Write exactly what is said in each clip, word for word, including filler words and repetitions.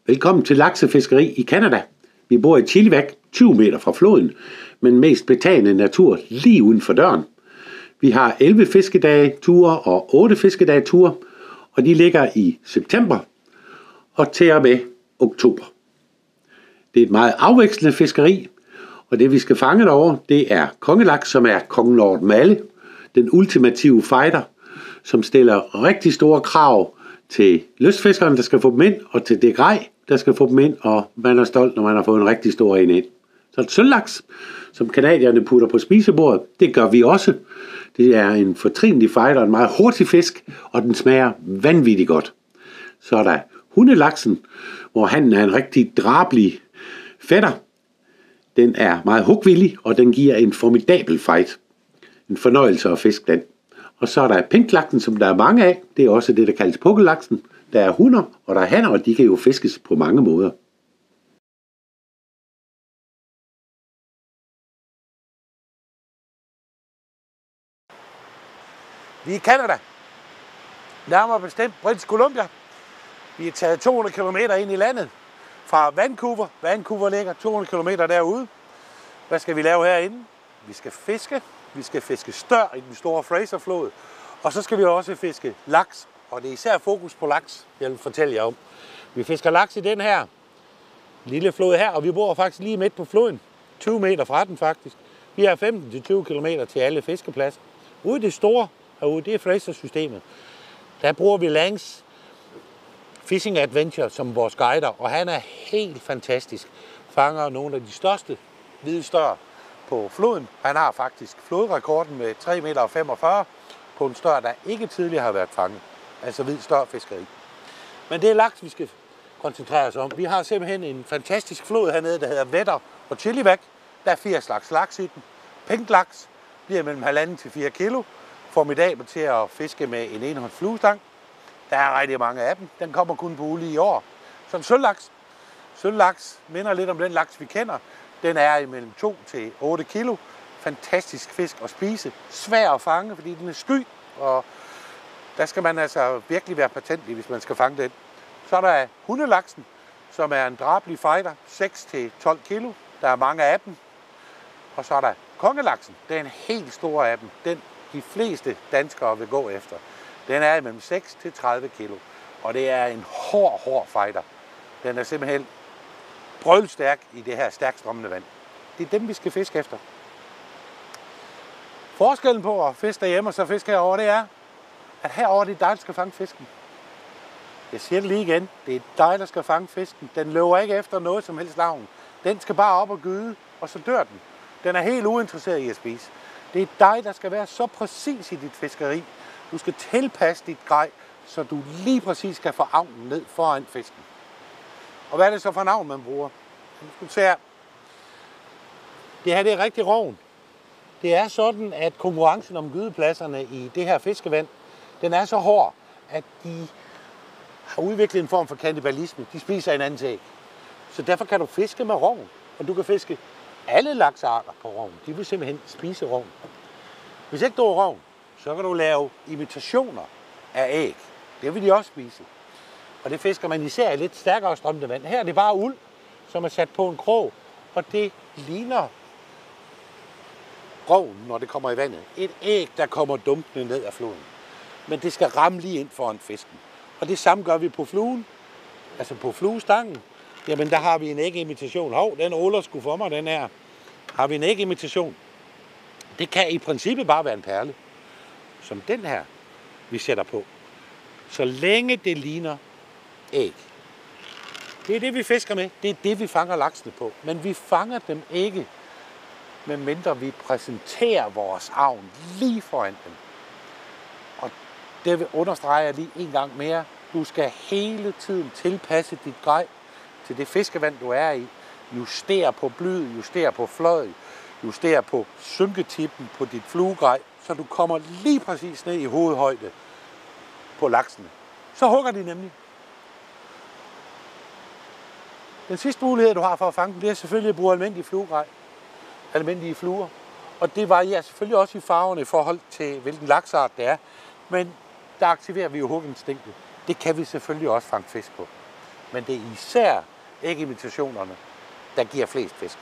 Velkommen til laksefiskeri i Canada. Vi bor i Chilliwack, tyve meter fra floden, men mest betagende natur lige uden for døren. Vi har elleve fiskedage-ture og otte fiskedage-ture, og de ligger i september og til og med oktober. Det er et meget afvekslende fiskeri, og det vi skal fange derovre, det er kongelaks, som er kongen over dem alle. Den ultimative fighter, som stiller rigtig store krav til lystfiskerne, der skal få dem ind, og til det grej, der skal få dem ind, og man er stolt, når man har fået en rigtig stor en ind. Så et sølvlaks, som canadierne putter på spisebordet, det gør vi også. Det er en fortrinlig fighter, en meget hurtig fisk, og den smager vanvittigt godt. Så er der hundelaksen, hvor han er en rigtig drabelig fætter. Den er meget hugvillig, og den giver en formidabel fight. En fornøjelse at fiske den. Og så er der pinklaksen, som der er mange af. Det er også det, der kaldes pukkellaksen. Der er hunner, og der er hanner, og de kan jo fiskes på mange måder. Vi er i Canada. Nærmere bestemt British Columbia. Vi er taget to hundrede kilometer ind i landet fra Vancouver. Vancouver ligger to hundrede kilometer derude. Hvad skal vi lave herinde? Vi skal fiske. Vi skal fiske stør i den store Fraserflod. Og så skal vi også fiske laks. Og det er især fokus på laks, jeg vil fortælle jer om. Vi fisker laks i den her lille flod her, og vi bor faktisk lige midt på floden. tyve meter fra den faktisk. Vi har femten til tyve kilometer til alle fiskepladser. Ude i det store herude, det er Fraser-systemet. Der bruger vi Langs Fishing Adventure som vores guider, og han er helt fantastisk. Fanger nogle af de største hvide stør på floden. Han har faktisk flodrekorden med tre komma femogfyrre meter på en stør, der ikke tidligere har været fanget. Altså hvid størfiskeri. Men det er laks, vi skal koncentrere os om. Vi har simpelthen en fantastisk flod hernede, der hedder Vedder og Chilliwack. Der er firs slags laks i den. Pinklaks bliver mellem halvanden til fire kilo. Formidabel til at fiske med en enhånds fluestang. Der er rigtig mange af dem. Den kommer kun på uge i år. Så en sølvlaks. Sølvlaks minder lidt om den laks, vi kender. Den er imellem to til otte kilo. Fantastisk fisk at spise. Svær at fange, fordi den er sky. Og der skal man altså virkelig være patentig, hvis man skal fange den. Så er der hundelaksen, som er en drabelig fighter. seks til tolv kilo. Der er mange af dem. Og så er der kongelaksen. Det er en helt stor af dem. Den de fleste danskere vil gå efter. Den er imellem seks til tredive kilo. Og det er en hård, hård fighter. Den er simpelthen brølstærk i det her stærkt strømmende vand. Det er dem, vi skal fiske efter. Forskellen på at fiske derhjemme og så fiske herovre, det er, at herovre det er dig, der skal fange fisken. Jeg siger det lige igen. Det er dig, der skal fange fisken. Den løber ikke efter noget som helst navn. Den skal bare op og gyde, og så dør den. Den er helt uinteresseret i at spise. Det er dig, der skal være så præcis i dit fiskeri. Du skal tilpasse dit grej, så du lige præcis skal få avnen ned foran fisken. Og hvad er det så for en avn, man bruger? Nu skal du se her. Det her det er rigtig roven. Det er sådan, at konkurrencen om gydepladserne i det her fiskevand, den er så hård, at de har udviklet en form for kannibalisme. De spiser hinandens æg. Så derfor kan du fiske med roven, og du kan fiske alle laksearter på roven. De vil simpelthen spise roven. Hvis ikke du har roven, så kan du lave imitationer af æg. Det vil de også spise. Og det fisker man især i lidt stærkere strømmende vand. Her er det bare uld, som er sat på en krog, og det ligner roven, når det kommer i vandet. Et æg, der kommer dumpende ned af floden. Men det skal ramme lige ind foran fisken. Og det samme gør vi på fluen, altså på fluestangen. Jamen, der har vi en ægimitation. Hov, den ruller sgu for mig, den her. Har vi en ægimitation? Det kan i princippet bare være en perle, som den her, vi sætter på. Så længe det ligner æg. Det er det, vi fisker med. Det er det, vi fanger laksene på. Men vi fanger dem ikke, medmindre vi præsenterer vores avn lige foran dem. Og det vil understrege jeg lige en gang mere. Du skal hele tiden tilpasse dit grej til det fiskevand, du er i. Justere på blyd, justere på fløj, justere på synketippen på dit fluegrej, så du kommer lige præcis ned i hovedhøjde på laksene. Så hugger de nemlig. Den sidste mulighed, du har for at fange dem, det er selvfølgelig at bruge almindelige fluegrej. Almindelige fluer. Og det varierer selvfølgelig også i farverne i forhold til, hvilken laksart det er. Men der aktiverer vi jo huginstinktet. Det kan vi selvfølgelig også fange fisk på. Men det er især ægimitationerne, der giver flest fisk.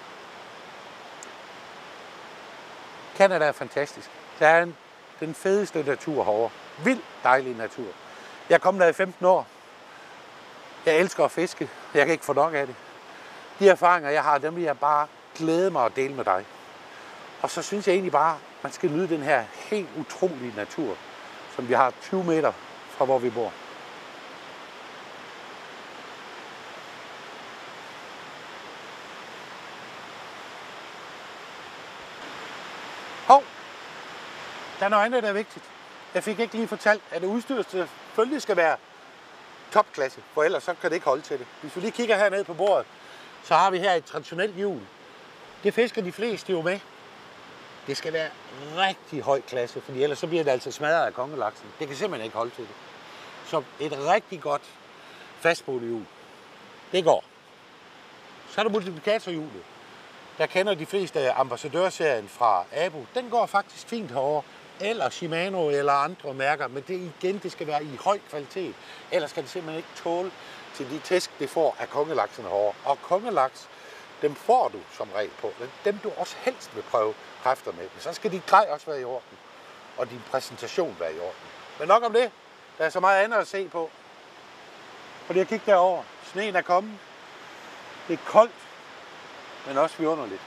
Canada er fantastisk. Der er en, den fedeste natur herovre. Vild dejlig natur. Jeg er kommet der i femten år. Jeg elsker at fiske. Jeg kan ikke få nok af det. De erfaringer, jeg har, dem vil jeg bare glæde mig at dele med dig. Og så synes jeg egentlig bare, man skal nyde den her helt utrolige natur, som vi har tyve meter fra, hvor vi bor. Hov, der er noget andet, der er vigtigt. Jeg fik ikke lige fortalt, at det udstyret selvfølgelig skal være topklasse, for ellers så kan det ikke holde til det. Hvis vi lige kigger herned på bordet, så har vi her et traditionelt hjul. Det fisker de fleste jo med. Det skal være rigtig høj klasse, for ellers så bliver det altså smadret af kongelaksen. Det kan simpelthen ikke holde til det. Så et rigtig godt fastboldhjul, det går. Så er der multiplikatorhjulet. Der kender de fleste ambassadørserien fra Abu. Den går faktisk fint herovre. Eller Shimano eller andre mærker, men det igen, det skal være i høj kvalitet. Ellers skal det simpelthen ikke tåle til de tæsk, det får af kongelaksen herovre. Og kongelaks, dem får du som regel på. Dem du også helst vil prøve kræfter med. Men så skal dit grej også være i orden. Og din præsentation være i orden. Men nok om det. Der er så meget andet at se på. Fordi jeg kigger derover. Sneen er kommet. Det er koldt, men også vidunderligt.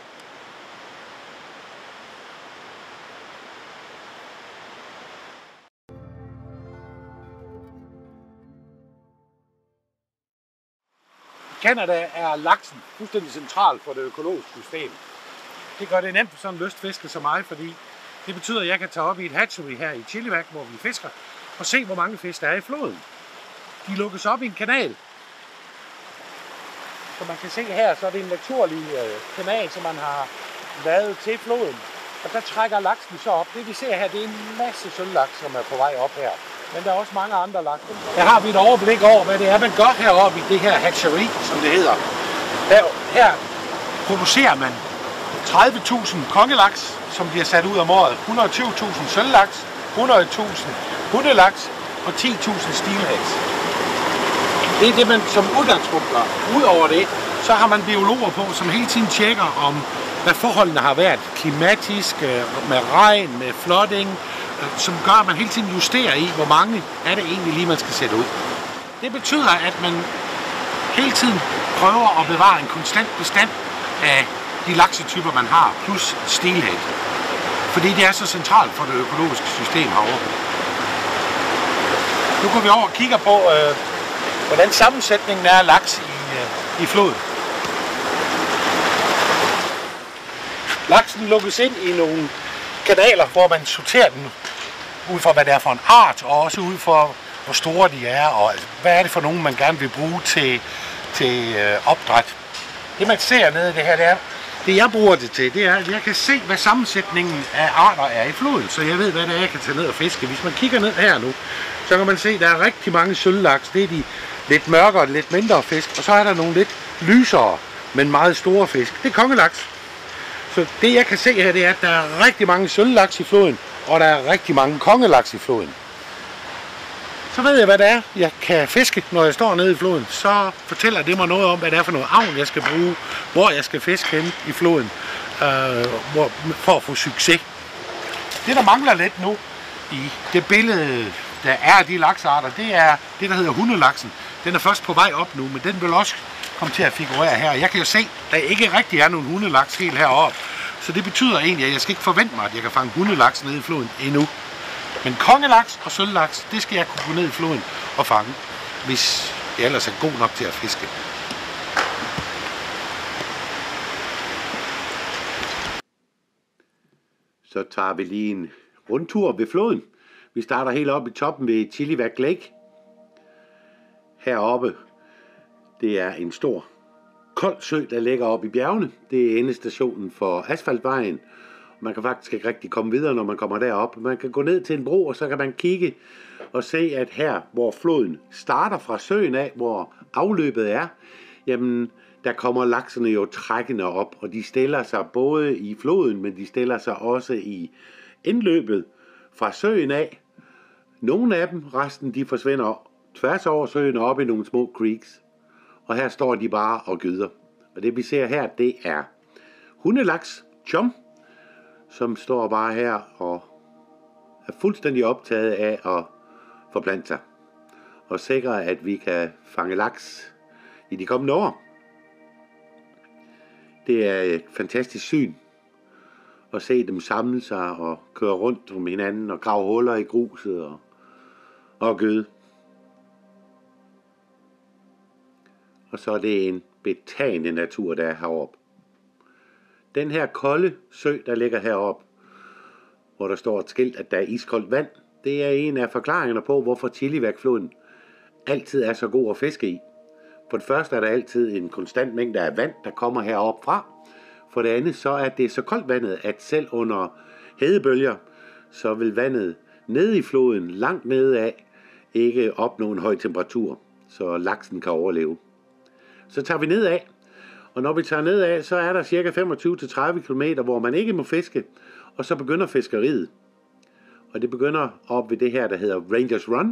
I Canada er laksen fuldstændig central for det økologiske system. Det gør det nemt for sådan en lystfisker som mig, fordi det betyder, at jeg kan tage op i et hatchery her i Chilliwack, hvor vi fisker, og se, hvor mange fisk der er i floden. De lukkes op i en kanal. Som man kan se her, så er det en naturlig kanal, som man har lavet til floden. Og der trækker laksen så op. Det vi ser her, det er en masse sølvlaks, som er på vej op her. Men der er også mange andre laks. Her har vi et overblik over, hvad det er, man gør heroppe i det her hatchery, som det hedder. Her, her producerer man tredive tusind kongelaks, som bliver sat ud om året. et hundrede og tyve tusind sølvlaks, hundrede tusind hundelaks og ti tusind steelheads. Det er det, man som udgangspunkt gør. Udover det, så har man biologer på, som hele tiden tjekker om, hvad forholdene har været. Klimatisk, med regn, med flooding, som gør, at man hele tiden justerer i, hvor mange er det egentlig lige, man skal sætte ud. Det betyder, at man hele tiden prøver at bevare en konstant bestand af de laksetyper, man har, plus steelhead. Fordi det er så centralt for det økologiske system herovre. Nu går vi over og kigger på, øh, hvordan sammensætningen er af laks i, øh, i floden. Laksen lukkes ind i nogle kanaler, hvor man sorterer den ud fra, hvad det er for en art, og også ud fra, hvor store de er, og hvad er det for nogen, man gerne vil bruge til, til øh, opdræt. Det man ser nede i det her, det er, det jeg bruger det til, det er, at jeg kan se, hvad sammensætningen af arter er i floden, så jeg ved, hvad det er, jeg kan tage ned og fiske. Hvis man kigger ned her nu, så kan man se, at der er rigtig mange sølvlaks. Det er de lidt mørkere, lidt mindre fisk, og så er der nogle lidt lysere, men meget store fisk. Det er kongelaks. Så det jeg kan se her, det er, at der er rigtig mange sølvlaks i floden, og der er rigtig mange kongelaks i floden. Så ved jeg, hvad det er, jeg kan fiske, når jeg står nede i floden. Så fortæller det mig noget om, hvad det er for noget avl, jeg skal bruge, hvor jeg skal fiske hen i floden, øh, hvor, for at få succes. Det, der mangler lidt nu i det billede, der er af de laksarter, det er det, der hedder hundelaksen. Den er først på vej op nu, men den vil også komme til at figurere her. Jeg kan jo se, at der ikke rigtig er nogen hundelaks helt heroppe. Så det betyder egentlig, at jeg skal ikke forvente mig, at jeg kan fange hundelaks nede i floden endnu. Men kongelaks og sølvlaks, det skal jeg kunne gå ned i floden og fange, hvis jeg ellers er god nok til at fiske. Så tager vi lige en rundtur ved floden. Vi starter helt oppe i toppen ved Chilliwack Lake. Heroppe, det er en stor kold sø, der ligger oppe i bjergene. Det er endestationen for asfaltvejen. Man kan faktisk ikke rigtig komme videre, når man kommer derop. Man kan gå ned til en bro, og så kan man kigge og se, at her, hvor floden starter fra søen af, hvor afløbet er, jamen, der kommer laksene jo trækkende op, og de stiller sig både i floden, men de stiller sig også i indløbet fra søen af. Nogle af dem, resten, de forsvinder tværs over søen og op i nogle små creeks. Og her står de bare og gyder. Og det vi ser her, det er hundelaks, chum, som står bare her og er fuldstændig optaget af at forplante sig. Og sikre, at vi kan fange laks i de kommende år. Det er et fantastisk syn at se dem samle sig og køre rundt om hinanden og grave huller i gruset og, og gøde. Og så er det en betagende natur, der er heroppe. Den her kolde sø, der ligger heroppe, hvor der står et skilt, at der er iskoldt vand, det er en af forklaringerne på, hvorfor Chiliwak-floden altid er så god at fiske i. For det første er der altid en konstant mængde af vand, der kommer heroppe fra. For det andet, så er det så koldt vandet, at selv under hedebølger, så vil vandet nede i floden, langt nede af, ikke opnå en høj temperatur, så laksen kan overleve. Så tager vi nedad, og når vi tager nedad, så er der cirka femogtyve til tredive kilometer, hvor man ikke må fiske, og så begynder fiskeriet. Og det begynder op ved det her, der hedder Rangers Run,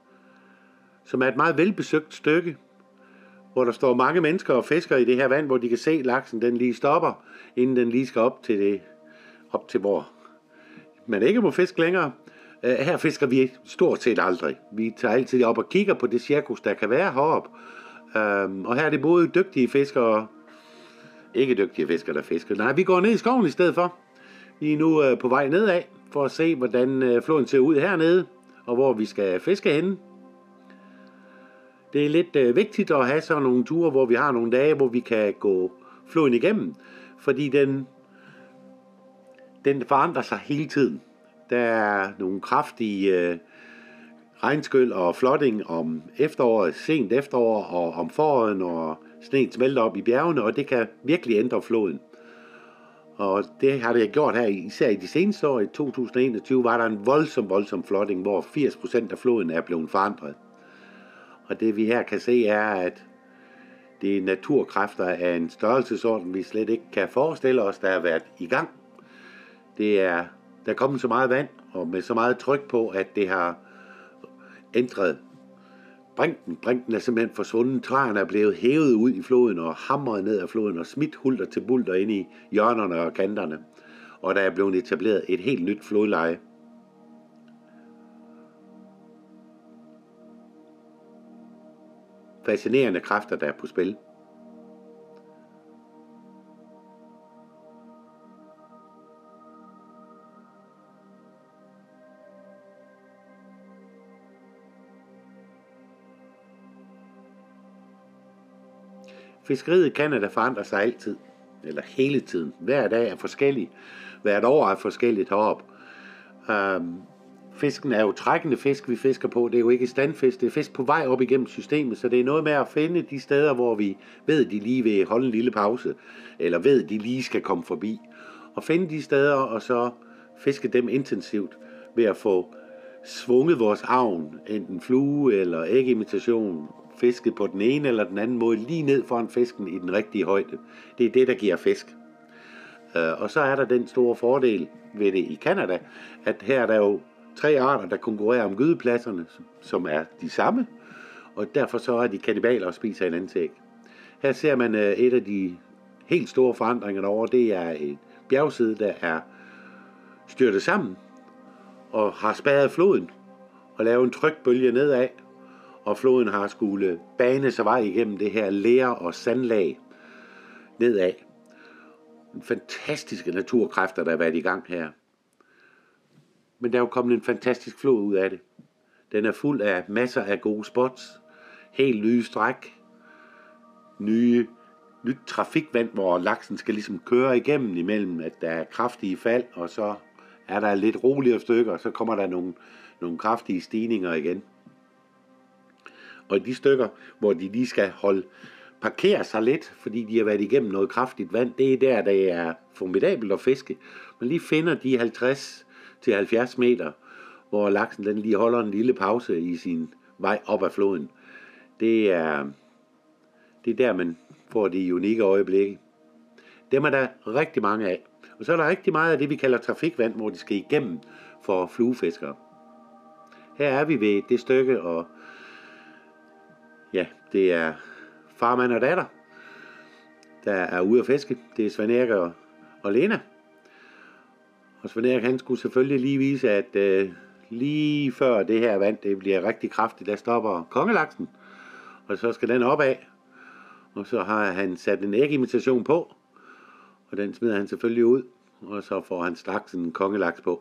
som er et meget velbesøgt stykke, hvor der står mange mennesker og fisker i det her vand, hvor de kan se, at laksen den lige stopper, inden den lige skal op til, det, op til hvor man ikke må fiske længere. Her fisker vi stort set aldrig. Vi tager altid op og kigger på det cirkus, der kan være heroppe. Og her er det både dygtige fiskere og ikke dygtige fiskere, der fisker. Nej, vi går ned i skoven i stedet for. Vi er nu på vej nedad for at se, hvordan floden ser ud hernede, og hvor vi skal fiske henne. Det er lidt øh, vigtigt at have sådan nogle ture, hvor vi har nogle dage, hvor vi kan gå floden igennem, fordi den, den forandrer sig hele tiden. Der er nogle kraftige øh, regnskyl og flooding om efteråret, sent efterår og om foråret, når sneen smelter op i bjergene, og det kan virkelig ændre floden. Og det har det gjort her, især i de seneste år. I to tusind og enogtyve var der en voldsom, voldsom flooding, hvor firs procent af floden er blevet forandret. Og det vi her kan se er, at det er naturkræfter af en størrelsesorden, vi slet ikke kan forestille os, der har været i gang. Det er, der er kommet så meget vand, og med så meget tryk på, at det har ændret brinken. Brinken er simpelthen forsvundet. Træerne er blevet hævet ud i floden og hamret ned af floden og smidt hulter til bulter ind i hjørnerne og kanterne. Og der er blevet etableret et helt nyt flodleje. Fascinerende kræfter, der er på spil. Fiskeriet i Canada forandrer sig altid, eller hele tiden. Hver dag er forskellig. Hvert år er forskelligt heroppe. Um, Fisken er jo trækkende fisk, vi fisker på. Det er jo ikke standfisk. Det er fisk på vej op igennem systemet. Så det er noget med at finde de steder, hvor vi ved, de lige vil holde en lille pause. Eller ved, de lige skal komme forbi. Og finde de steder, og så fiske dem intensivt. Ved at få svunget vores avn. Enten flue eller ægimitation. Fisket på den ene eller den anden måde. Lige ned foran fisken i den rigtige højde. Det er det, der giver fisk. Og så er der den store fordel ved det i Canada, at her er der jo tre arter, der konkurrerer om gydepladserne, som er de samme, og derfor så er de kannibaler og spiser hinandens æg. Her ser man et af de helt store forandringer derovre. Det er et bjergside, der er styrtet sammen og har spærret floden og lavet en trykbølge nedad, og floden har skulle bane sig vej igennem det her ler- og sandlag nedad. Fantastiske naturkræfter, der har været i gang her. Men der er jo kommet en fantastisk flod ud af det. Den er fuld af masser af gode spots, helt nye stræk, nye, nyt trafikvand, hvor laksen skal ligesom køre igennem imellem, at der er kraftige fald, og så er der lidt roligere stykker, og så kommer der nogle, nogle kraftige stigninger igen. Og de stykker, hvor de lige skal holde, parkere sig lidt, fordi de har været igennem noget kraftigt vand, det er der, der er formidabelt at fiske. Man lige finder de halvtreds til halvfjerds meter, hvor laksen den lige holder en lille pause i sin vej op ad floden. Det er, det er der, man får de unikke øjeblikke. Dem er der rigtig mange af. Og så er der rigtig meget af det, vi kalder trafikvand, hvor de skal igennem for fluefiskere. Her er vi ved det stykke, og ja, det er far, mand og datter, der er ude at fiske. Det er Svend Erik og, og Lena. Og Svend Erik, han skulle selvfølgelig lige vise, at øh, lige før det her vand det bliver rigtig kraftigt, der stopper kongelaksen. Og så skal den opad. Og så har han sat en ægimitation på. Og den smider han selvfølgelig ud. Og så får han straks en kongelaks på.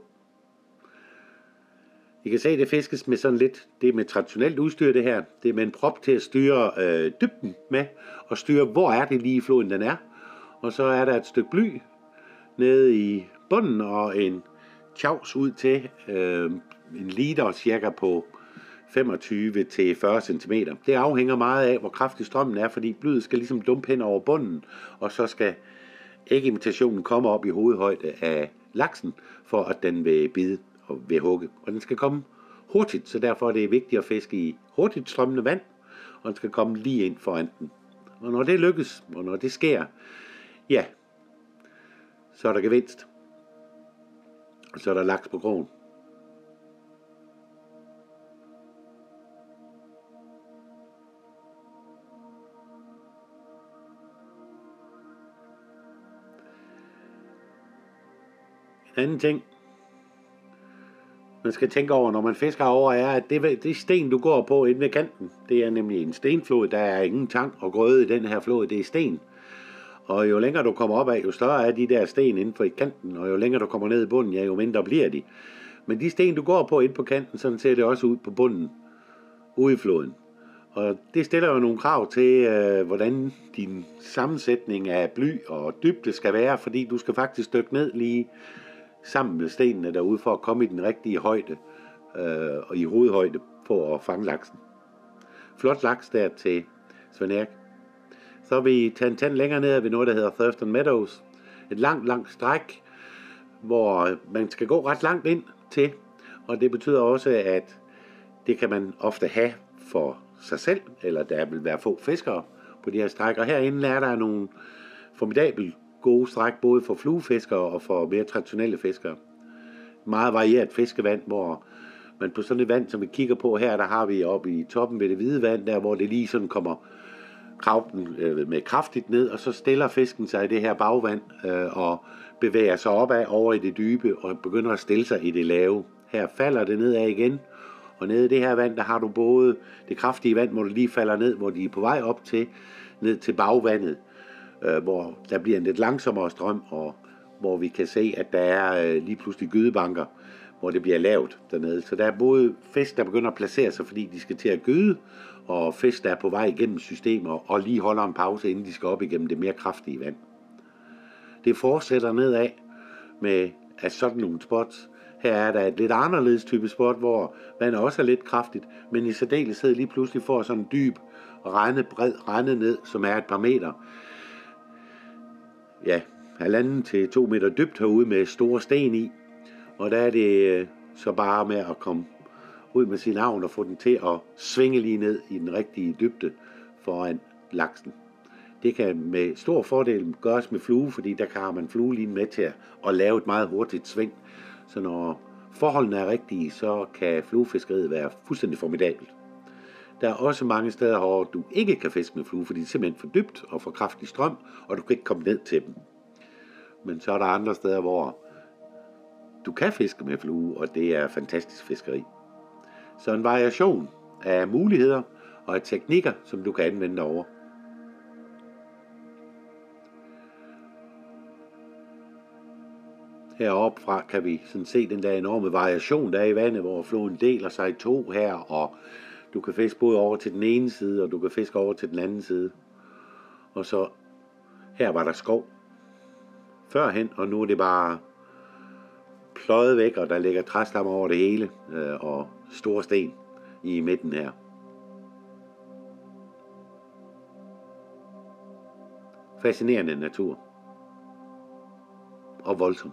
I kan se, at det fiskes med sådan lidt, det er med traditionelt udstyr det her. Det er med en prop til at styre øh, dybden med. Og styre, hvor er det lige i floden den er. Og så er der et stykke bly nede i bunden og en tjavs ud til øh, en liter cirka på femogtyve til fyrre centimeter. Det afhænger meget af, hvor kraftig strømmen er, fordi blyet skal ligesom dumpe hen over bunden, og så skal ægimitationen komme op i hovedhøjde af laksen, for at den vil bide og vil hugge. Og den skal komme hurtigt, så derfor er det vigtigt at fiske i hurtigt strømmende vand, og den skal komme lige ind foran den. Og når det lykkes, og når det sker, ja, så er der gevinst. Og så er der laks på krogen. En anden ting, man skal tænke over, når man fisker over, er, at det, det sten, du går på inde ved kanten, det er nemlig en stenflod. Der er ingen tang og grøde i den her flod, det er sten. Og jo længere du kommer op af, jo større er de der sten inden for i kanten, og jo længere du kommer ned i bunden, ja, jo mindre bliver de. Men de sten, du går på inde på kanten, sådan ser det også ud på bunden, ude i floden. Og det stiller jo nogle krav til, øh, hvordan din sammensætning af bly og dybde skal være, fordi du skal faktisk dykke ned lige sammen med stenene derude, for at komme i den rigtige højde, øh, og i hovedhøjde, for at fange laksen. Flot laks der til Svend Erik. Så har vi taget en tand længere ned ved noget, der hedder Thurston Meadows. Et langt, langt stræk, hvor man skal gå ret langt ind til. Og det betyder også, at det kan man ofte have for sig selv, eller der vil være få fiskere på de her stræk. Og herinde er der nogle formidabelt gode stræk, både for fluefiskere og for mere traditionelle fiskere. Meget varieret fiskevand, hvor man på sådan et vand, som vi kigger på her, der har vi oppe i toppen ved det hvide vand, der hvor det lige sådan kommer kravten øh, med kraftigt ned, og så stiller fisken sig i det her bagvand øh, og bevæger sig opad over i det dybe og begynder at stille sig i det lave. Her falder det nedad igen, og nede i det her vand, der har du både det kraftige vand, hvor det lige falder ned, hvor de er på vej op til, ned til bagvandet, øh, hvor der bliver en lidt langsommere strøm, og hvor vi kan se, at der er øh, lige pludselig gydebanker, hvor det bliver lavt dernede. Så der er både fisk, der begynder at placere sig, fordi de skal til at gyde, og fisk, der er på vej igennem systemer, og lige holder en pause, inden de skal op igennem det mere kraftige vand. Det fortsætter nedad med at sådan nogle spots. Her er der et lidt anderledes type spot, hvor vandet også er lidt kraftigt, men i særdeleshed lige pludselig får sådan en dyb rende, bred rende ned, som er et par meter. Ja, halvanden til to meter dybt herude med store sten i. Og der er det så bare med at komme ud med sin avn og få den til at svinge lige ned i den rigtige dybde foran laksen. Det kan med stor fordel gøres med flue, fordi der kan man fluelinen med til at lave et meget hurtigt sving. Så når forholdene er rigtige, så kan fluefiskeriet være fuldstændig formidabelt. Der er også mange steder, hvor du ikke kan fiske med flue, fordi det er simpelthen for dybt og for kraftig strøm, og du kan ikke komme ned til dem. Men så er der andre steder, hvor du kan fiske med flue, og det er fantastisk fiskeri. Så en variation af muligheder og af teknikker, som du kan anvende derovre. Heroppe fra kan vi sådan se den der enorme variation, der er i vandet, hvor floden deler sig i to her, og du kan fiske både over til den ene side, og du kan fiske over til den anden side. Og så her var der skov førhen, og nu er det bare pløjet væk, og der ligger træstammer over det hele, øh, og store sten i midten her. Fascinerende natur. Og voldsom.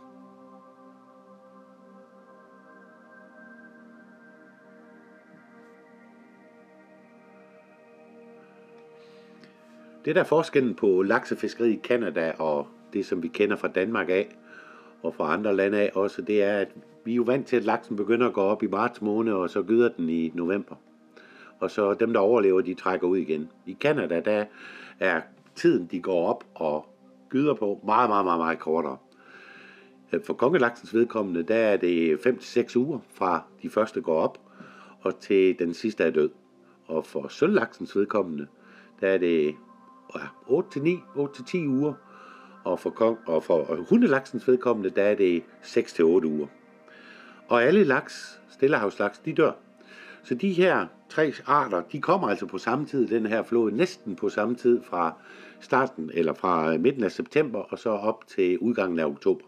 Det der er forskellen på laksefiskeri i Canada og det, som vi kender fra Danmark af, og fra andre lande af også, det er, at vi er jo vant til, at laksen begynder at gå op i marts måned, og så gyder den i november. og så dem, der overlever, de trækker ud igen. I Canada, der er tiden, de går op og gyder på, meget, meget, meget, meget kortere. For kongelaksens vedkommende, der er det fem til seks uger fra de første går op, og til den sidste er død. Og for sølvlaksens vedkommende, der er det otte til ni, otte til ti uger, og for, kong, og for hundelaksens vedkommende, der er det seks til otte uger. Og alle laks, stillehavslaks, de dør. Så de her tre arter, de kommer altså på samme tid, den her flod, næsten på samme tid fra starten, eller fra midten af september, og så op til udgangen af oktober.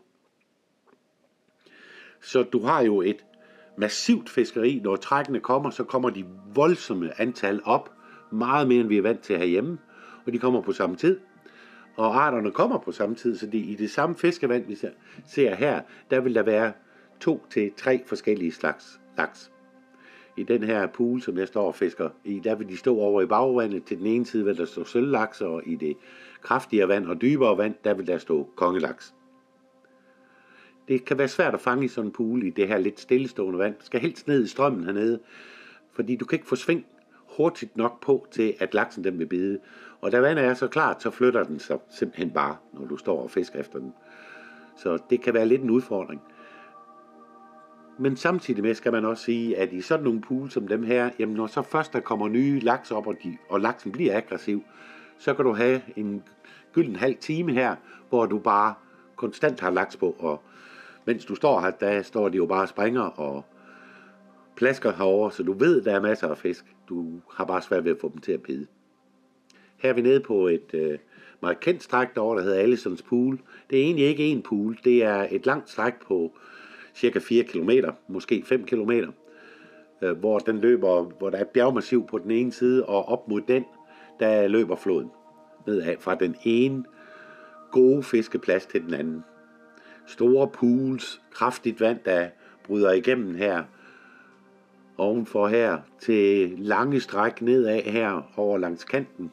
Så du har jo et massivt fiskeri. Når trækkene kommer, så kommer de voldsomme antal op, meget mere end vi er vant til herhjemme, og de kommer på samme tid. Og arterne kommer på samme tid, så de, i det samme fiskevand, vi ser her, der vil der være to til tre forskellige slags laks. I den her pool, som jeg står og fisker i, der vil de stå over i bagvandet. Til den ene side vil der stå sølvlaks, og i det kraftigere vand og dybere vand, der vil der stå kongelaks. Det kan være svært at fange i sådan en pool i det her lidt stillestående vand. Du skal helst ned i strømmen hernede, fordi du kan ikke få sving hurtigt nok på til, at laksen den vil bide. Og da vandet er så klart, så flytter den sig simpelthen bare, når du står og fisker efter den. Så det kan være lidt en udfordring. Men samtidig med skal man også sige, at i sådan nogle pools som dem her, jamen når så først der kommer nye laks op, og, de, og laksen bliver aggressiv, så kan du have en gylden halv time her, hvor du bare konstant har laks på, og mens du står her, der står de jo bare og springer og plasker herover, så du ved, der er masser af fisk. Du har bare svært ved at få dem til at bide. Her er vi nede på et øh, meget kendt stræk derovre, der hedder Allisons Pool. Det er egentlig ikke en pool, det er et langt stræk på cirka fire kilometer, måske fem kilometer, øh, hvor den løber, hvor der er et bjergmassiv på den ene side, og op mod den, der løber floden nedad fra den ene gode fiskeplads til den anden. Store pools, kraftigt vand, der bryder igennem her, ovenfor her, til lange stræk nedad her over langs kanten.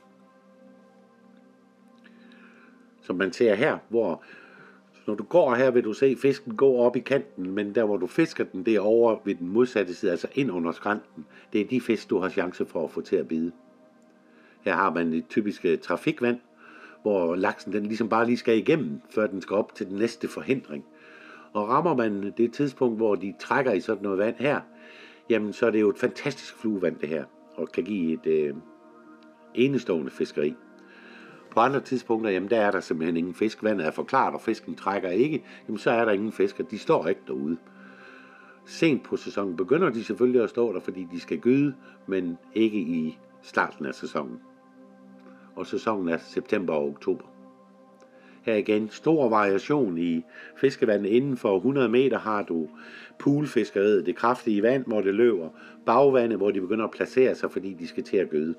Som man ser her, hvor når du går her, vil du se fisken gå op i kanten, men der hvor du fisker den, det er over ved den modsatte side, altså ind under skrænten. Det er de fisk, du har chance for at få til at bide. Her har man et typisk trafikvand, hvor laksen den ligesom bare lige skal igennem, før den skal op til den næste forhindring. Og rammer man det tidspunkt, hvor de trækker i sådan noget vand her, jamen så er det jo et fantastisk fluevand det her, og kan give et øh, enestående fiskeri. På andre tidspunkter, jamen der er der simpelthen ingen fisk. Vandet er for klart, og fisken trækker ikke, jamen så er der ingen fisk, de står ikke derude. Sent på sæsonen begynder de selvfølgelig at stå der, fordi de skal gyde, men ikke i starten af sæsonen. Og sæsonen er september og oktober. Her igen, stor variation i fiskevandet. Inden for hundrede meter har du poolfiskeriet, det kraftige vand, hvor det løber, bagvandet, hvor de begynder at placere sig, fordi de skal til at gøde.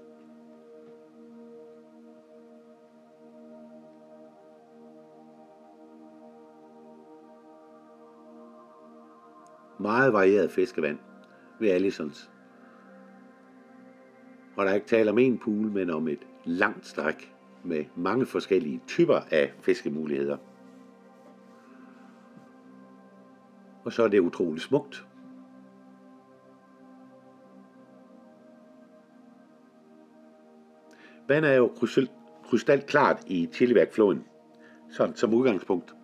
Meget varieret fiskevand ved Allisons. Og der er ikke tale om en pool, men om et langt stræk med mange forskellige typer af fiskemuligheder. Og så er det utroligt smukt. Vandet er jo krystalklart i Chilliwack-floden, sådan som udgangspunkt.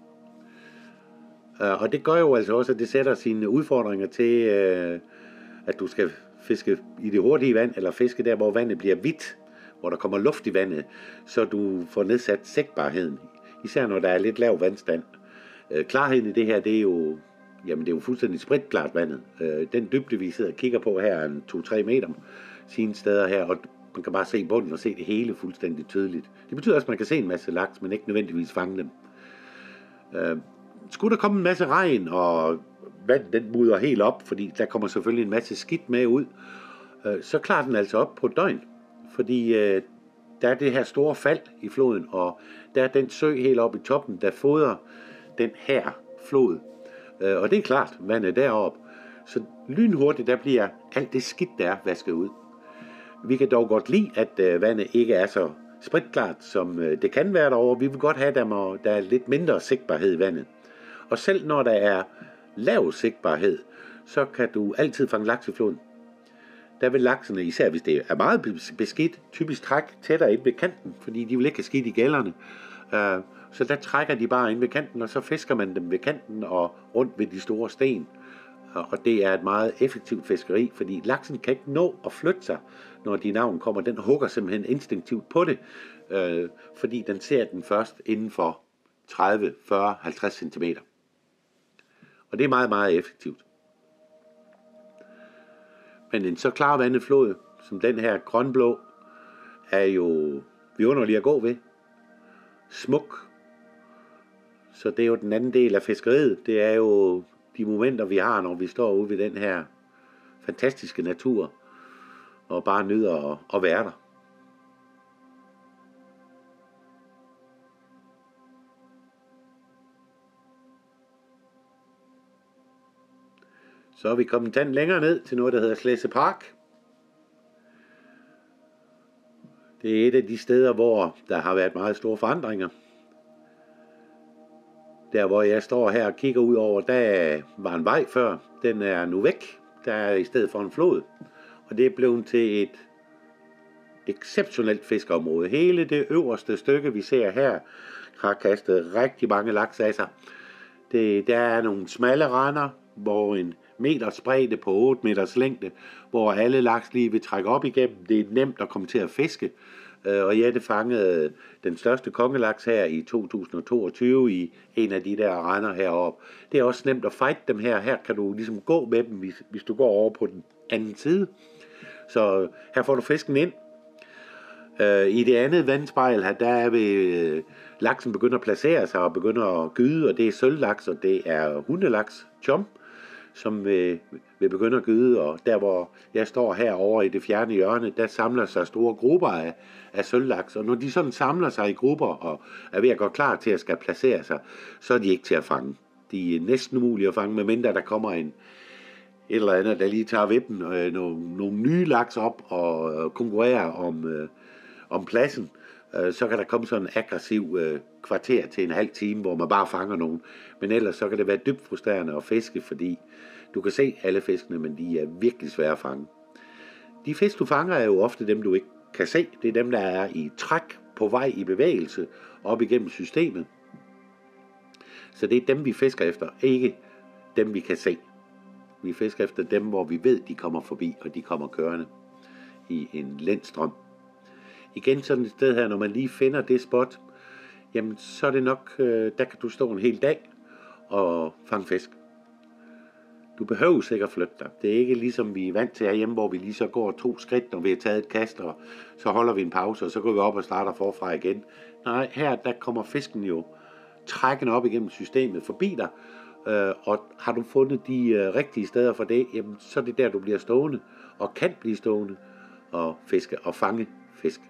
Og det gør jo altså også, at det sætter sine udfordringer til, at du skal fiske i det hurtige vand, eller fiske der, hvor vandet bliver hvidt, hvor der kommer luft i vandet, så du får nedsat sigtbarheden, især når der er lidt lav vandstand. Klarheden i det her, det er jo, jamen det er jo fuldstændig spritklart vandet. Den dybde, vi sidder og kigger på her, er en to til tre meter sine steder her, og man kan bare se bunden og se det hele fuldstændig tydeligt. Det betyder også, at man kan se en masse laks, men ikke nødvendigvis fange dem. Skulle der komme en masse regn, og vandet den mudrer helt op, fordi der kommer selvfølgelig en masse skidt med ud, så klarer den altså op på et døgn. Fordi øh, der er det her store fald i floden, og der er den sø helt oppe i toppen, der fodrer den her flod. Øh, og det er klart, vandet deroppe. Så lynhurtigt, der bliver alt det skidt, der er vasket ud. Vi kan dog godt lide, at øh, vandet ikke er så spritklart, som øh, det kan være derovre. Vi vil godt have, at der, må, der er lidt mindre sigtbarhed i vandet. Og selv når der er lav sigtbarhed, så kan du altid fange laks i floden. der vil laksene, især hvis det er meget beskidt, typisk trække tættere ind ved kanten, fordi de vil ikke have skidt i gælderne. Uh, så der trækker de bare ind ved kanten, og så fisker man dem ved kanten og rundt ved de store sten. Uh, og det er et meget effektivt fiskeri, fordi laksen kan ikke nå at flytte sig, når de navn kommer. Den hugger simpelthen instinktivt på det, uh, fordi den ser den først inden for tredive, fyrre, halvtreds centimeter. Og det er meget, meget effektivt. Men en så klar vandet flod, som den her grønblå, er jo vidunderlig at gå ved. Smuk. Så det er jo den anden del af fiskeriet. Det er jo de momenter, vi har, når vi står ude ved den her fantastiske natur, og bare nyder at, at være der. Så er vi kommet tand længere ned til noget, der hedder Slese Park. Det er et af de steder, hvor der har været meget store forandringer. Der hvor jeg står her og kigger ud over, der var en vej før. Den er nu væk. Der er i stedet for en flod. Og det er blevet til et exceptionelt fiskeområde. Hele det øverste stykke, vi ser her, har kastet rigtig mange laks af sig. Det, der er nogle smalle render, hvor en meters bredde på otte meters længde, hvor alle laks lige vil trække op igennem. Det er nemt at komme til at fiske. Og Jette fangede den største kongelaks her i to tusind og toogtyve i en af de der render heroppe. Det er også nemt at fight dem her. Her kan du ligesom gå med dem, hvis, hvis du går over på den anden side. Så her får du fisken ind. I det andet vandspejl her, der er ved, laksen begynder at placere sig og begynder at gyde, og det er sølvlaks, og det er hundelaks, chom, som vil, vil begynde at gyde, og der hvor jeg står herovre i det fjerne hjørne, der samler sig store grupper af, af sølvlaks, og når de sådan samler sig i grupper og er ved at gå klar til at skal placere sig, så er de ikke til at fange. De er næsten umulige at fange, medmindre der kommer en et eller andet, der lige tager vippen, øh, nogle, nogle nye laks op og konkurrerer om, øh, om pladsen. Øh, så kan der komme sådan en aggressiv øh, kvarter til en halv time, hvor man bare fanger nogen. Men ellers så kan det være dybt frustrerende at fiske, fordi du kan se alle fiskene, men de er virkelig svære at fange. De fisk, du fanger, er jo ofte dem, du ikke kan se. Det er dem, der er i træk på vej i bevægelse op igennem systemet. Så det er dem, vi fisker efter, ikke dem, vi kan se. Vi fisker efter dem, hvor vi ved, de kommer forbi, og de kommer kørende i en lændstrøm. Igen sådan et sted her, når man lige finder det spot, jamen så er det nok, øh, der kan du stå en hel dag og fange fisk. Du behøver sikkert flytte dig. Det er ikke ligesom vi er vant til herhjemme, hvor vi lige så går to skridt, når vi har taget et kast, og så holder vi en pause, og så går vi op og starter forfra igen. Nej, her der kommer fisken jo trækkende op igennem systemet forbi dig, øh, og har du fundet de øh, rigtige steder for det, jamen så er det der, du bliver stående, og kan blive stående, og fiske og fange fisk.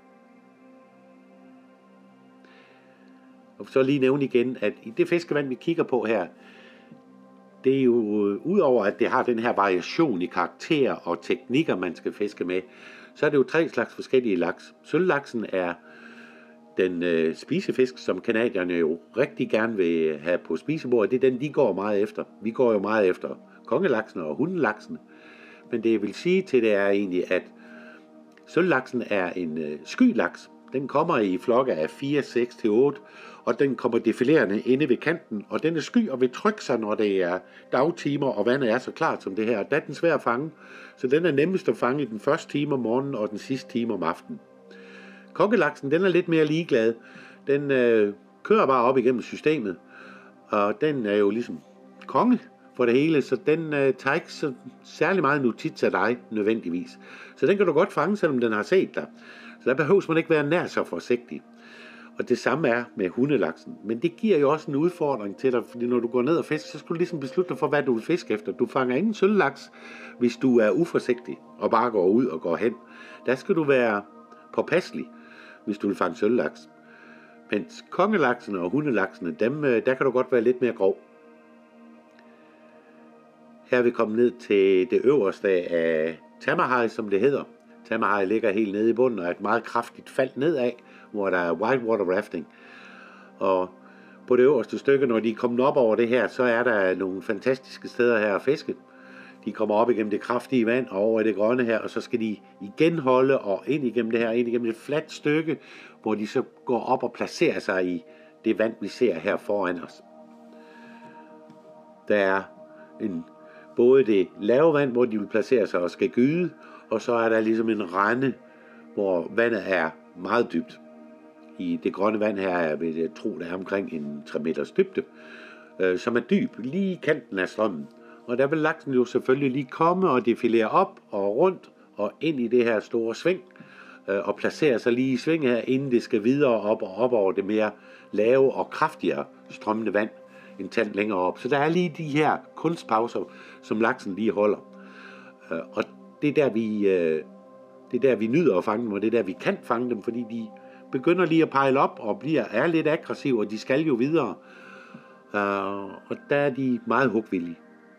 Og så lige nævne igen, at i det fiskevand, vi kigger på her, det er jo, udover at det har den her variation i karakterer og teknikker, man skal fiske med, så er det jo tre slags forskellige laks. Sølvlaksen er den øh, spisefisk, som canadierne jo rigtig gerne vil have på spisebordet. Det er den, de går meget efter. Vi går jo meget efter kongelaksen og hundelaksen. Men det jeg vil sige til det er egentlig, at sølvlaksen er en øh, skylaks. Den kommer i flokke af fire, seks til otte, og den kommer defilerende inde ved kanten, og den er sky og vil trykke sig, når det er dagtimer, og vandet er så klart som det her. Der er den svær at fange, så den er nemmest at fange i den første time om morgenen og den sidste time om aftenen. Kongelaksen, den er lidt mere ligeglad. Den øh, kører bare op igennem systemet, og den er jo ligesom konge for det hele, så den øh, tager ikke så særlig meget notits af dig nødvendigvis. Så den kan du godt fange, selvom den har set dig. Så der behøves man ikke være nær så forsigtig. Og det samme er med hundelaksen. Men det giver jo også en udfordring til dig, fordi når du går ned og fisker, så skal du ligesom beslutte dig for, hvad du vil fiske efter. Du fanger ingen sølvlaks, hvis du er uforsigtig og bare går ud og går hen. Der skal du være påpasselig, hvis du vil fange sølvlaks. Mens kongelaksene og hundelaksene, dem, der kan du godt være lidt mere grov. Her er vi kommet ned til det øverste af Tamahai, som det hedder. Tamahai ligger helt nede i bunden og er et meget kraftigt fald nedad, hvor der er whitewater rafting. Og på det øverste stykke, når de er kommet op over det her, så er der nogle fantastiske steder her at fiske. De kommer op igennem det kraftige vand og over i det grønne her, og så skal de igen holde og ind igennem det her, ind igennem et fladt stykke, hvor de så går op og placerer sig i det vand, vi ser her foran os. Der er en, både det lave vand, hvor de vil placere sig og skal gyde, og så er der ligesom en rende, hvor vandet er meget dybt. I det grønne vand her er, vil jeg tro, der er omkring en tre meters dybde, øh, som er dyb, lige i kanten af strømmen. Og der vil laksen jo selvfølgelig lige komme og defilere op og rundt og ind i det her store sving, øh, og placere sig lige i svinget her, inden det skal videre op og op over det mere lave og kraftigere strømmende vand en tand længere op. Så der er lige de her kunstpauser, som laksen lige holder. Øh, og det er der, vi, øh, det er der, vi nyder at fange dem, og det er der, vi kan fange dem, fordi de begynder lige at pejle op og bliver, er lidt aggressive, og de skal jo videre. Uh, og der er de meget hugvillige.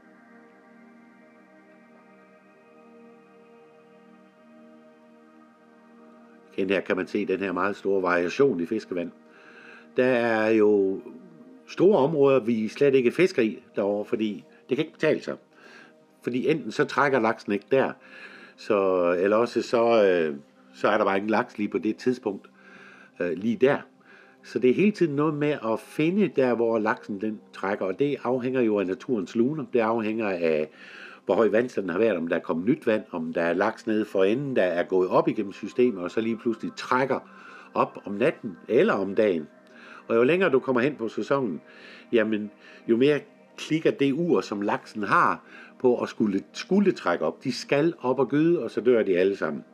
Igen her kan man se den her meget store variation i fiskevand. Der er jo store områder, vi slet ikke fisker i derovre, fordi det kan ikke betale sig. Fordi enten så trækker laksen ikke der, så, eller også så, øh, så er der bare ingen laks lige på det tidspunkt, øh, lige der. Så det er hele tiden noget med at finde der, hvor laksen den trækker, og det afhænger jo af naturens luner. Det afhænger af, hvor høj vandstanden har været, om der er kommet nyt vand, om der er laks nede for enden, der er gået op igennem systemet, og så lige pludselig trækker op om natten eller om dagen. Og jo længere du kommer hen på sæsonen, jamen jo mere klikker det ur, som laksen har på at skulle, skulle trække op. De skal op og gyde, og så dør de alle sammen.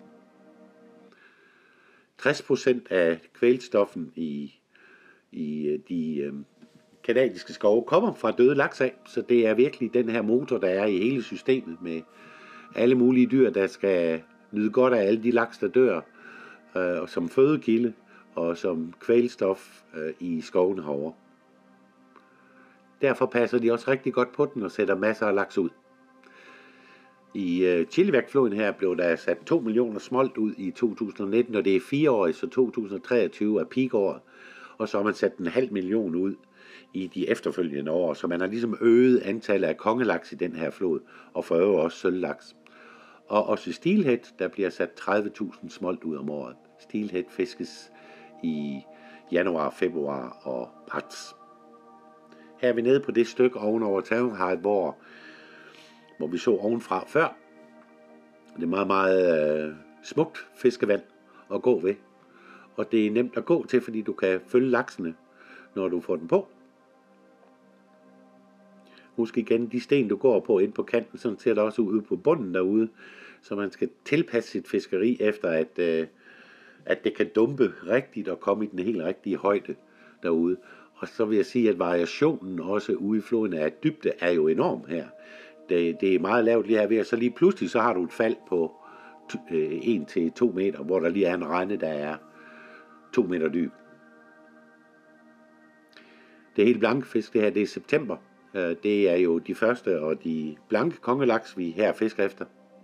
tres procent af kvælstoffen i, i de øh, kanadiske skove kommer fra døde laks af, så det er virkelig den her motor, der er i hele systemet med alle mulige dyr, der skal nyde godt af alle de laks, der dør, øh, og som fødekilde og som kvælstof øh, i skovene herovre. Derfor passer de også rigtig godt på den og sætter masser af laks ud. I øh, Chilliwack-floden her blev der sat to millioner smolt ud i to tusind nitten, og det er fire år, så to tusind treogtyve er peakåret, og så har man sat en halv million ud i de efterfølgende år, så man har ligesom øget antallet af kongelaks i den her flod, og for øvrigt også sølvlaks. Og også steelhead, der bliver sat tredive tusind smolt ud om året. Steelhead fiskes i januar, februar og marts. Her er vi nede på det stykke ovenover Tavernheim, hvor, hvor vi så ovenfra før. Det er meget, meget øh, smukt fiskevand at gå ved. Og det er nemt at gå til, fordi du kan følge laksene, når du får den på. Husk igen, de sten du går på ind på kanten, sådan ser det også ud på bunden derude. Så man skal tilpasse sit fiskeri efter, at, øh, at det kan dumpe rigtigt og komme i den helt rigtige højde derude. Og så vil jeg sige, at variationen også ude i floden af dybde er jo enorm her. Det, det er meget lavt lige her ved, og så lige pludselig så har du et fald på en til to meter, hvor der lige er en rende, der er to meter dyb. Det helt blanke fisk, det her, det er september. Det er jo de første og de blanke kongelaks, vi her fisker efter.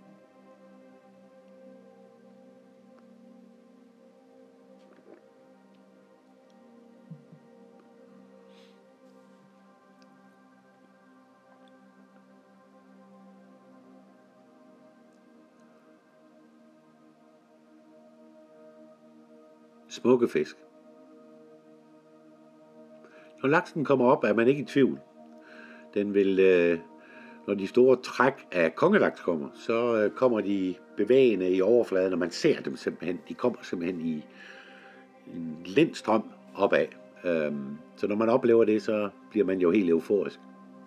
Smukke fisk. Når laksen kommer op, er man ikke i tvivl. Den vil, øh, når de store træk af kongelaks kommer, så øh, kommer de bevægende i overfladen, og man ser dem simpelthen. De kommer simpelthen i en lindstrøm opad. Øhm, så når man oplever det, så bliver man jo helt euforisk.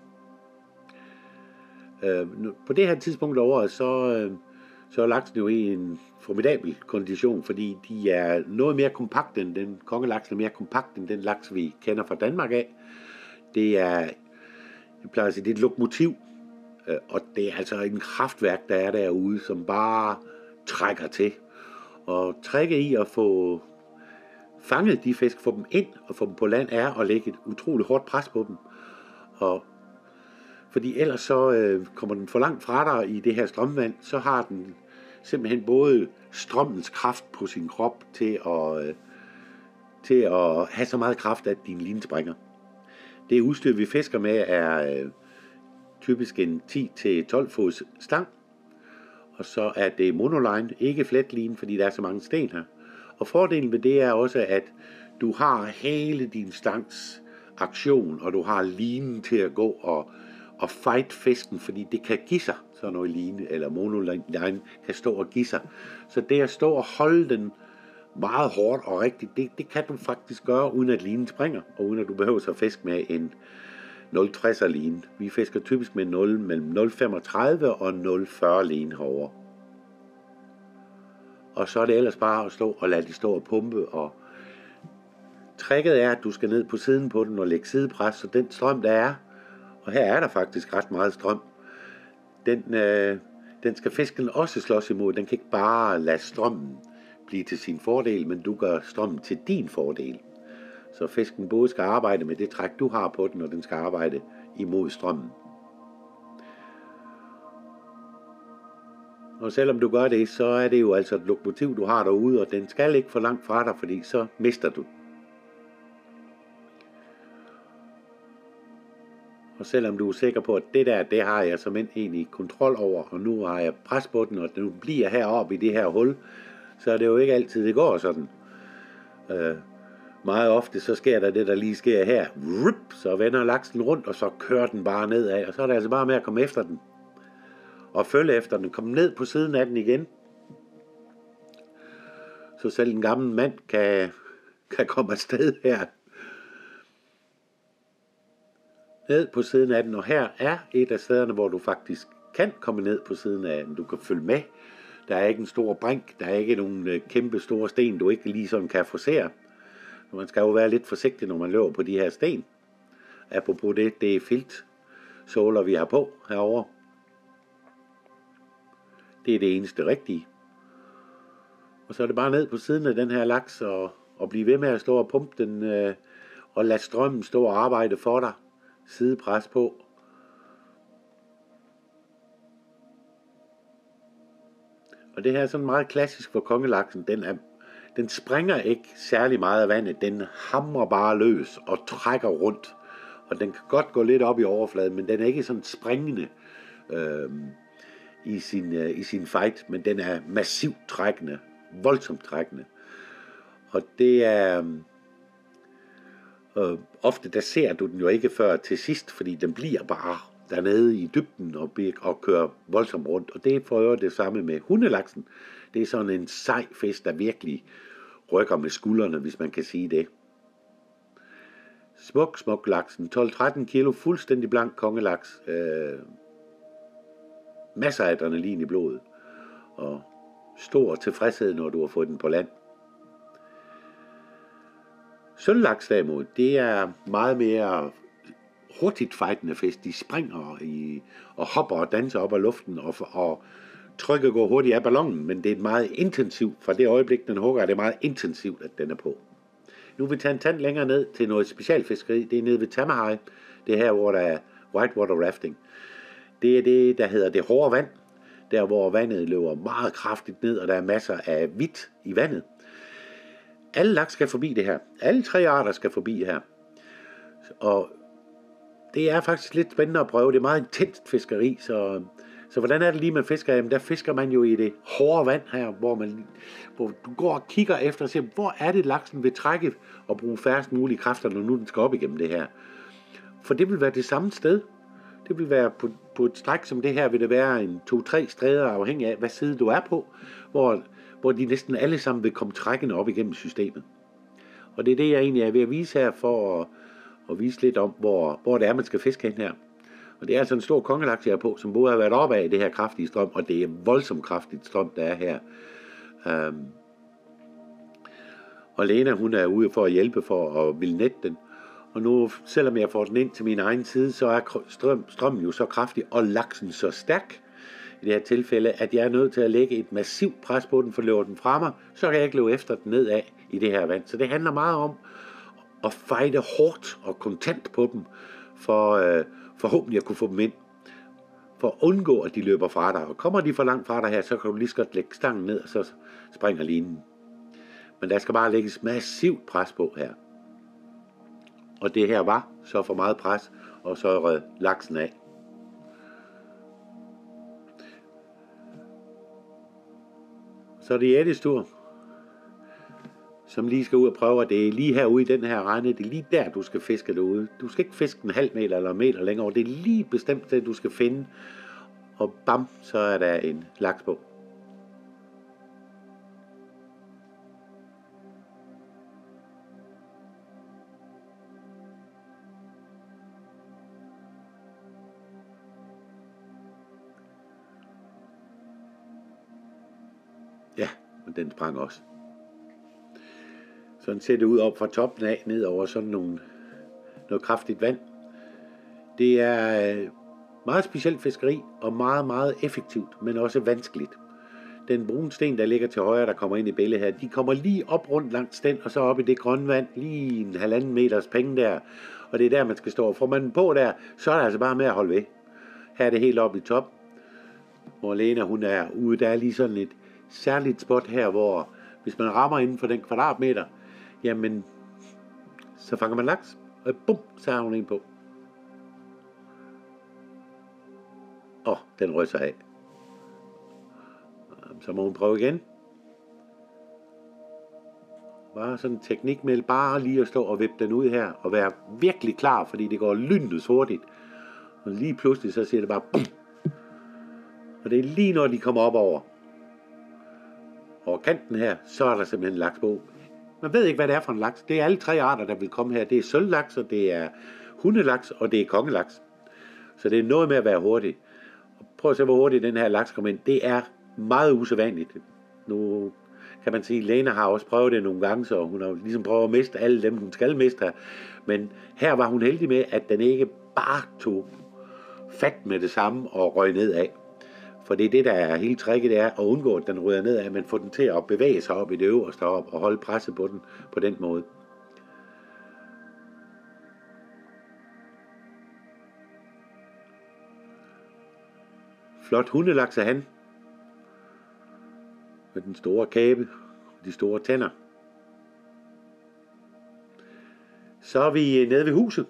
Øh, på det her tidspunkt af året, så, øh, så er laksen jo i en formidabel kondition, fordi de er noget mere kompakt end den kongelaks, er mere kompakt end den laks, vi kender fra Danmark af. Det er, jeg plejer at sige, det er et lokomotiv, og det er altså en kraftværk, der er derude, som bare trækker til. Og trække i at få fanget de fisk, få dem ind og få dem på land, er at lægge et utroligt hårdt pres på dem. Og fordi ellers så øh, kommer den for langt fra dig i det her strømvand, så har den simpelthen både strømmens kraft på sin krop til at, øh, til at have så meget kraft, at din line springer. Det udstyr, vi fisker med, er øh, typisk en ti til tolv fods stang. Og så er det monoline, ikke fletline, fordi der er så mange sten her. Og fordelen ved det er også, at du har hele din stangs aktion, og du har linen til at gå og, og fight fisken, fordi det kan give sig, sådan noget line eller monoline kan stå og give sig. Så det at stå og holde den meget hårdt og rigtigt, det, det kan du faktisk gøre, uden at linen springer, og uden at du behøver at fiske med en nul tres line. Vi fisker typisk med nul mellem nul femogtredive og nul fyrre line herovre. Og så er det ellers bare at stå og lade det stå og pumpe. Og tricket er, at du skal ned på siden på den og lægge sidepres, så den strøm der er, og her er der faktisk ret meget strøm, den, øh, den skal fisken også slås imod. Den kan ikke bare lade strømmen blive til sin fordel, men du gør strømmen til din fordel. Så fisken både skal arbejde med det træk, du har på den, og den skal arbejde imod strømmen. Og selvom du gør det, så er det jo altså et lokomotiv, du har derude, og den skal ikke for langt fra dig, fordi så mister du. Og selvom du er sikker på, at det der, det har jeg som egentlig kontrol over, og nu har jeg pres på den, og den bliver heroppe i det her hul, så er det jo ikke altid, det går sådan. Øh, meget ofte så sker der det, der lige sker her. Rup, så vender laksen rundt, og så kører den bare nedad, og så er det altså bare med at komme efter den. Og følge efter den, komme ned på siden af den igen. Så selv en gammel mand kan, kan komme afsted her. Ned på siden af den, og her er et af stederne, hvor du faktisk kan komme ned på siden af den. Du kan følge med. Der er ikke en stor brink, der er ikke nogen kæmpe store sten, du ikke lige sådan kan forsere. Man skal jo være lidt forsigtig, når man løber på de her sten. Apropos det, det er filt såler, vi har på herovre. Det er det eneste rigtige. Og så er det bare ned på siden af den her laks, og, og blive ved med at stå og pumpe den, øh, og lade strømmen stå og arbejde for dig. Sidepres på. Og det her er sådan meget klassisk for kongelaksen. Den, er, den springer ikke særlig meget af vandet. Den hamrer bare løs og trækker rundt. Og den kan godt gå lidt op i overfladen, men den er ikke sådan springende øh, i, sin, øh, i sin fight. Men den er massivt trækkende. Voldsomt trækkende. Og det er... Øh, ofte der ser du den jo ikke før til sidst, fordi den bliver bare dernede i dybden og, og kører voldsomt rundt. Og det får jo det samme med hundelaksen. Det er sådan en sej fisk, der virkelig rykker med skuldrene, hvis man kan sige det. Smuk, smuk laksen. tolv til tretten kilo, fuldstændig blank kongelaks. Øh, masser af adrenalin i blodet. Og stor tilfredshed, når du har fået den på land. Sølvlaks derimod, det er meget mere hurtigt fightende fisk. De springer i, og hopper og danser op af luften, og, og trykket går hurtigt af ballonen, men det er meget intensivt. Fra det øjeblik, den hugger, er det meget intensivt, at den er på. Nu vil vi tage en tand længere ned til noget specialfiskeri. Det er nede ved Tamahai. Det er her, hvor der er whitewater rafting. Det er det, der hedder det hårde vand. Der, hvor vandet løber meget kraftigt ned, og der er masser af hvidt i vandet. Alle laks skal forbi det her. Alle tre arter skal forbi her. Og det er faktisk lidt spændende at prøve. Det er meget intenst fiskeri. Så, så hvordan er det lige med fisker? Jamen, der fisker man jo i det hårde vand her, hvor, man, hvor du går og kigger efter og siger, hvor er det laksen vil trække og bruge færrest mulige kræfter, når nu den skal op igennem det her. For det vil være det samme sted. Det vil være på, på et stræk som det her, vil det være en to-tre stræder, afhængig af, hvad side du er på, hvor, hvor de næsten alle sammen vil komme trækkende op igennem systemet. Og det er det, jeg egentlig er ved at vise her, for at, at vise lidt om, hvor, hvor det er, man skal fiske hen her. Og det er altså en stor kongelaks, jeg er på, som både har været oppe af det her kraftige strøm, og det er voldsomt kraftigt strøm, der er her. Um, og Lena, hun er ude for at hjælpe for at ville nette den. Og nu, selvom jeg får den ind til min egen side, så er strøm, strømmen jo så kraftig, og laksen så stærk i det her tilfælde, at jeg er nødt til at lægge et massivt pres på den, for løber den fra mig, så kan jeg ikke løbe efter den nedad i det her vand. Så det handler meget om at fighte hårdt og kontant på dem, for øh, forhåbentlig at kunne få dem ind, for at undgå, at de løber fra dig. Og kommer de for langt fra dig her, så kan du lige så godt lægge stangen ned, og så springer linen. Men der skal bare lægges massivt pres på her. Og det her var så for meget pres, og så rød laksen af. Så er det Ettes tur, som lige skal ud og prøve, at det er lige herude i den her rende, det er lige der, du skal fiske derude. Du skal ikke fiske en halv meter eller en meter længere, det er lige bestemt det, du skal finde, og bam, så er der en laks på. Ja, og den sprang også. Sådan ser det ud op fra toppen af, ned over sådan nogle, noget kraftigt vand. Det er meget specielt fiskeri, og meget, meget effektivt, men også vanskeligt. Den brune sten, der ligger til højre, der kommer ind i billedet her, de kommer lige op rundt langs den, og så op i det grønne vand, lige en halvanden meters penge der. Og det er der, man skal stå. Får man den på der, så er det altså bare med at holde ved. Her er det helt oppe i top, hvor Lena, hun er ude. Der er lige sådan et særligt spot her, hvor hvis man rammer inden for den kvadratmeter, jamen, så fanger man laks, og bum, så er hun en på. Åh, oh, den røser af. Så må hun prøve igen. Bare sådan en teknik med bare lige at stå og vippe den ud her, og være virkelig klar, fordi det går lyndes hurtigt. Og lige pludselig så siger det bare bum. Og det er lige når de kommer op over over kanten her, så er der simpelthen laks på. Man ved ikke, hvad det er for en laks. Det er alle tre arter, der vil komme her. Det er sølvlaks, og det er hundelaks, og det er kongelaks. Så det er noget med at være hurtig. Og prøv at se, hvor hurtigt den her laks kommer ind. Det er meget usædvanligt. Nu kan man sige, at Lena har også prøvet det nogle gange, så hun har ligesom prøvet at miste alle dem, hun skal miste her. Men her var hun heldig med, at den ikke bare tog fat med det samme og røg nedad. For det er det, der er hele tricket, det er at undgå, at den ryger nedad, men få den til at bevæge sig op i det øverste op og holde presset på den på den måde. Flot hundelaks er han. Med den store kæbe og de store tænder. Så er vi nede ved huset.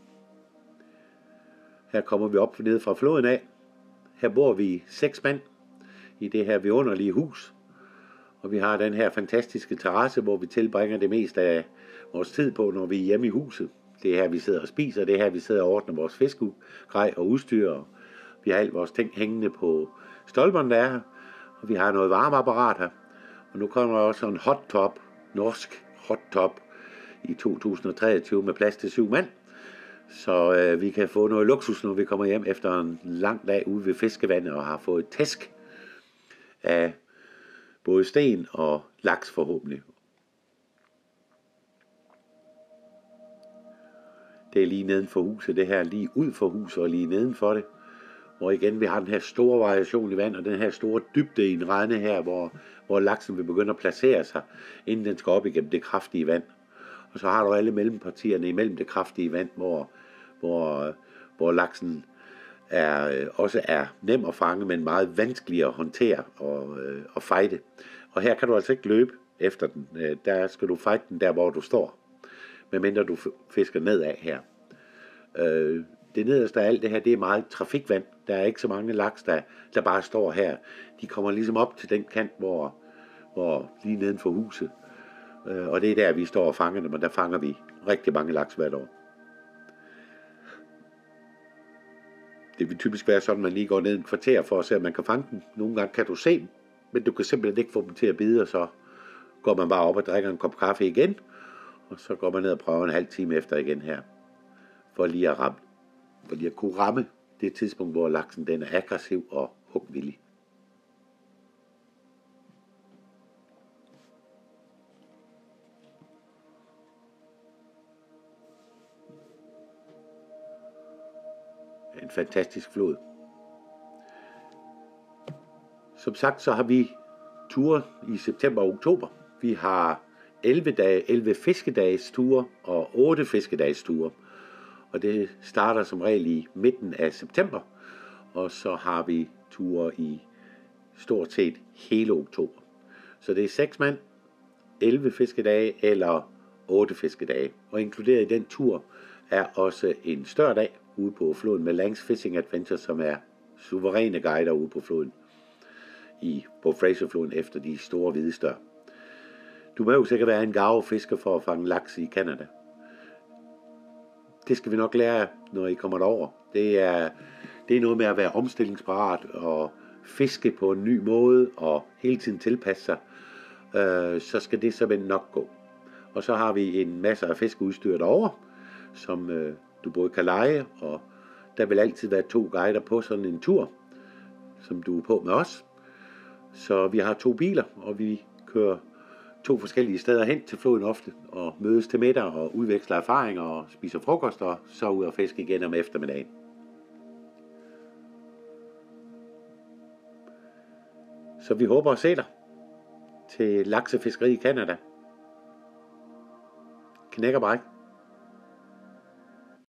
Her kommer vi op nede fra floden af. Her bor vi seks mand i det her vidunderlige hus. Og vi har den her fantastiske terrasse, hvor vi tilbringer det meste af vores tid på, når vi er hjemme i huset. Det er her, vi sidder og spiser. Det er her, vi sidder og ordner vores fiskegrej og udstyr. Vi har alt vores ting hængende på stolperne, der er her. Og vi har noget varmeapparat her. Og nu kommer der også en hot top, norsk hot top i to tusind og treogtyve med plads til syv mand. Så øh, vi kan få noget luksus, når vi kommer hjem efter en lang dag ude ved fiskevandet og har fået tæsk af både sten og laks forhåbentlig. Det er lige neden for huset, det her lige ud for huset og lige neden for det. Hvor igen vi har den her store variation i vand og den her store dybde i en rende her, hvor, hvor laksen vil begynde at placere sig, inden den skal op igennem det kraftige vand. Og så har du alle mellempartierne imellem det kraftige vand, hvor, hvor, hvor laksen er, også er nem at fange, men meget vanskelig at håndtere og, og fighte. Og her kan du altså ikke løbe efter den. Der skal du fighte den der, hvor du står, medmindre du fisker nedad her. Det nederste af alt det her, det er meget trafikvand. Der er ikke så mange laks, der, der bare står her. De kommer ligesom op til den kant, hvor, hvor lige neden for huset. Og det er der, vi står og fanger dem, og der fanger vi rigtig mange laks hvert år. Det vil typisk være sådan, at man lige går ned en kvarter for at se, om man kan fange dem. Nogle gange kan du se dem, men du kan simpelthen ikke få dem til at bide, og så går man bare op og drikker en kop kaffe igen, og så går man ned og prøver en halv time efter igen her, for lige at ramme, for lige at kunne ramme det tidspunkt, hvor laksen den er aggressiv og hugvillig. En fantastisk flod. Som sagt, så har vi ture i september og oktober. Vi har elleve, dage, elleve fiskedages ture og otte fiskedages ture. Og det starter som regel i midten af september. Og så har vi ture i stort set hele oktober. Så det er seks mand, elleve fiskedage eller otte fiskedage. Og inkluderet i den tur er også en større dag ude på floden med Langs Fishing Adventure, som er suveræne guider ude på floden. i, på Fraserfloden efter de store hvide stør. Du behøver sikkert være en garvefisker for at fange laks i Canada. Det skal vi nok lære, når I kommer derover. Det er, det er noget med at være omstillingsparat og fiske på en ny måde og hele tiden tilpasse sig. Øh, så skal det simpelthen nok gå. Og så har vi en masse af fiskeudstyr derovre, som øh, du både kan leje, og der vil altid være to guider på sådan en tur, som du er på med os. Så vi har to biler, og vi kører to forskellige steder hen til floden ofte, og mødes til middag og udveksler erfaringer og spiser frokost, og så ud og fiske igen om eftermiddagen. Så vi håber at se dig til laksefiskeri i Canada. Knæk og bræk.